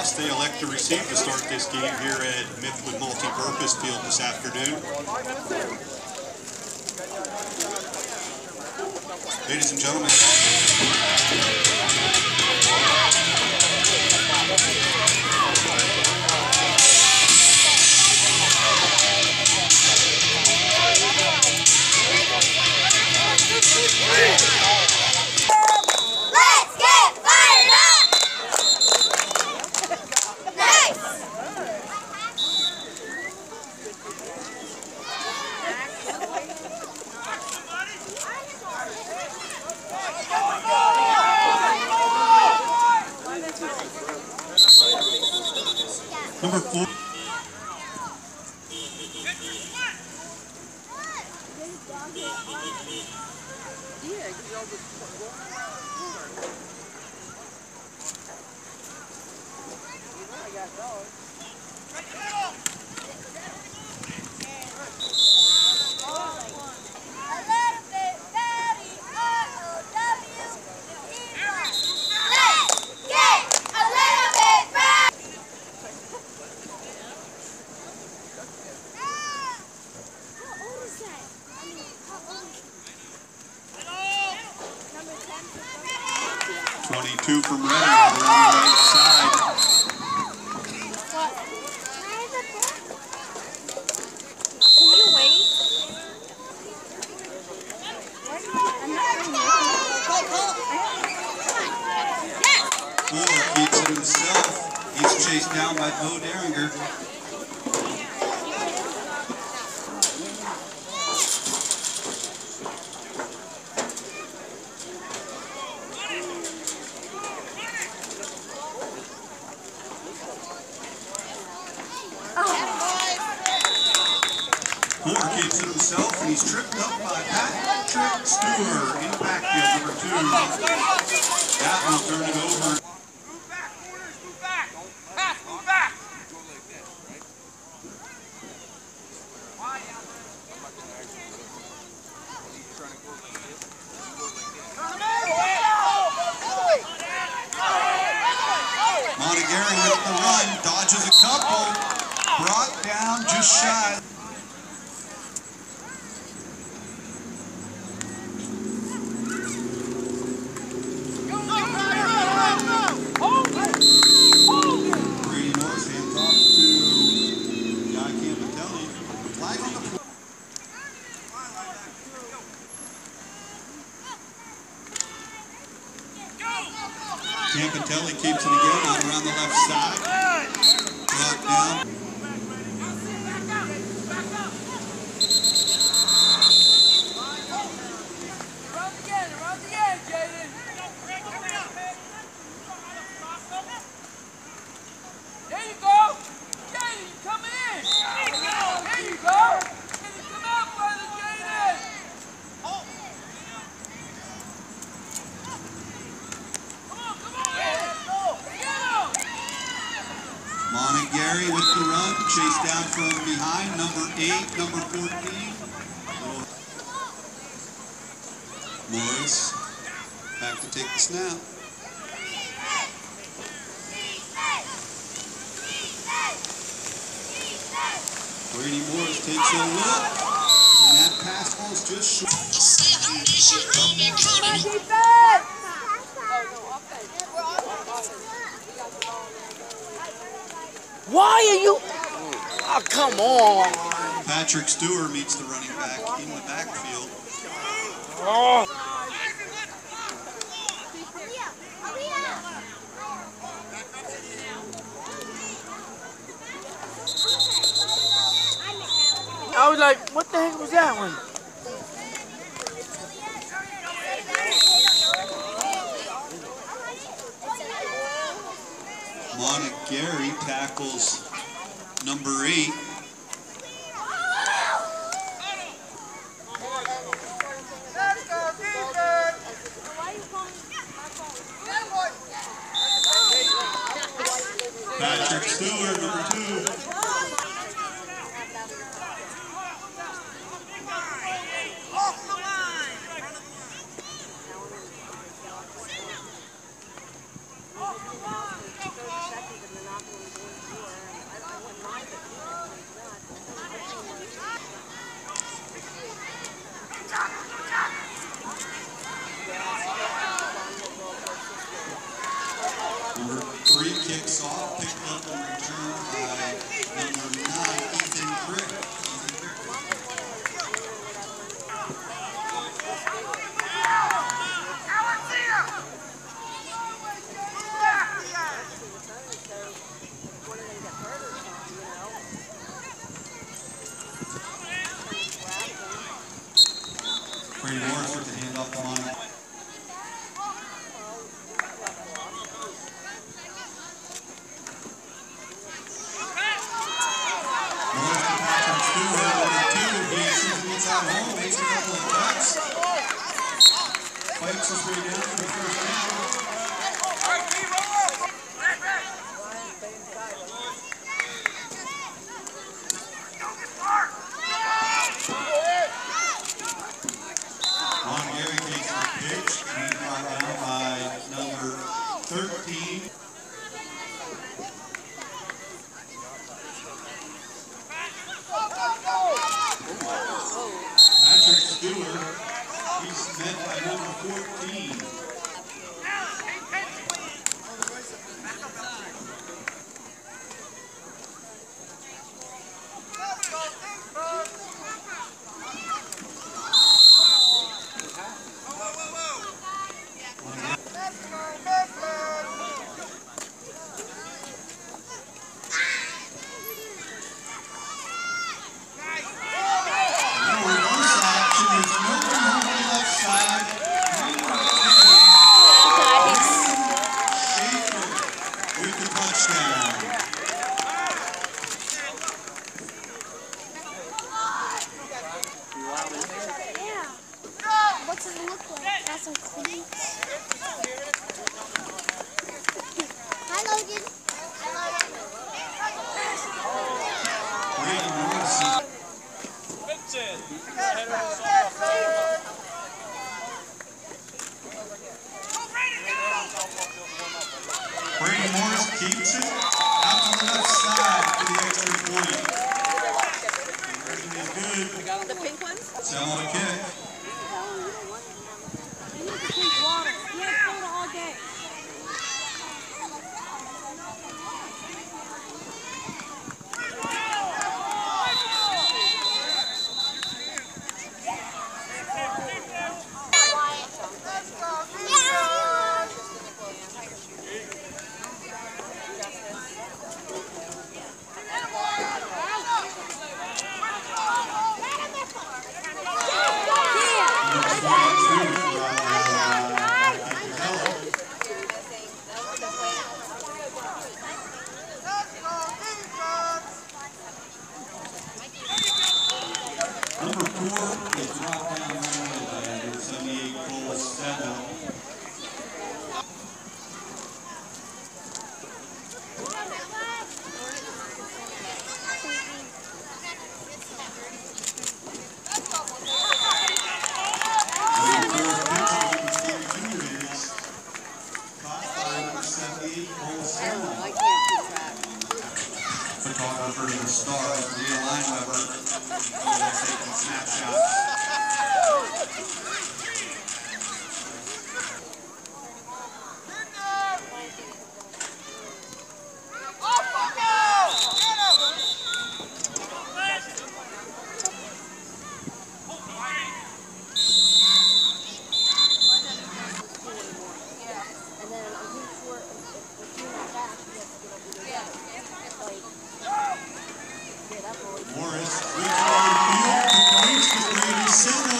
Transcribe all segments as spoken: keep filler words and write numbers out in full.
Buffs, they elect to receive to start this game here at Mifflin Multi-Purpose Field this afternoon. Ladies and gentlemen. Number four. twenty-two from Reading, on the right side. Can you wait? Moore keeps it himself. He's chased down by Bo Derringer. Moore keeps it himself, and he's tripped up by Patrick Stewart in the backfield, number two. That will turn it over. Move back, corners, move back. Pass, move back. Montegary with the run, dodges a couple, brought down just shy. Brady Morris hands off to Guy Campitelli. Flag on the floor. Campitelli keeps it again out around the left side. Brought down. Montegary with the run, chased down from behind, number eight, number fourteen. Morris back to take the snap. Brady Morris takes a look, and that pass falls just short. Why are you? Oh, come on. Patrick Stewart meets the running back in the backfield. Oh. I was like, what the heck was that one? Montegary tackles number eight. Patrick Stewart, number two. the handoff to Monty. Morris to Patrick Stewart, number two. He sees him inside home, makes a couple of cuts. Fights his way down for the first down. Ron Gary takes the pitch. He's brought down by number thirteen. Patrick Stewart. He's met by number fourteen. What's it look like? Got some cleats. Hi, Logan. Brady Morris keeps it out to the left side for the extra point. Conversion is good. The pink ones? Sell on a kick. You need to drink water. You have soda all day. Number four is dropped down right away by number seventy-eight, Cole Estella. Photographer to the stars, Leah Lineweber, taking snapshots. Morris, three quarter field, completes with Brady Simmel.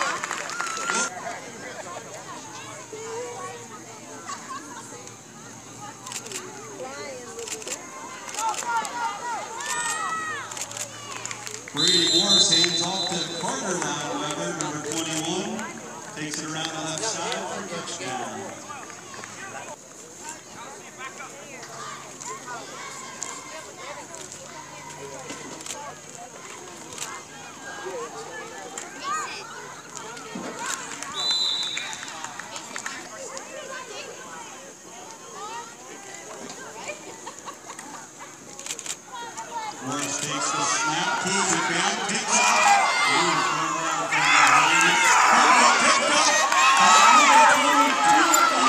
Brady Morris hands off to Carter Lineweber, number twenty-one. Takes it around the left side for a touchdown. Morris takes the snap, pulls it down, picks up. Ooh, thrown around from behind it. Picked up.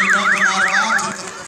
going to come out of